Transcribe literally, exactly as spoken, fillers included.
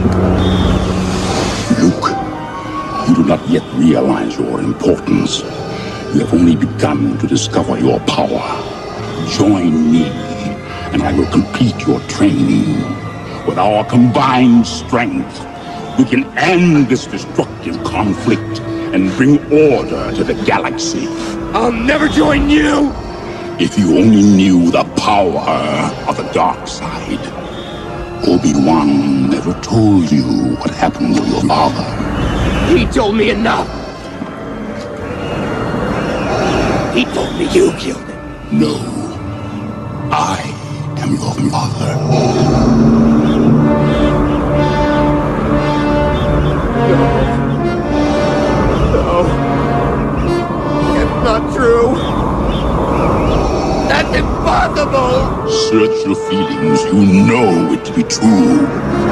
Luke, you do not yet realize your importance. You have only begun to discover your power. Join me, and I will complete your training. With our combined strength, we can end this destructive conflict and bring order to the galaxy. I'll never join you! If you only knew the power of the dark side. Obi-Wan never told you what happened to your father. He told me enough! He told me you killed him. No. I am your father. No. It's not true. That's impossible! Search your feelings. You know it to be true.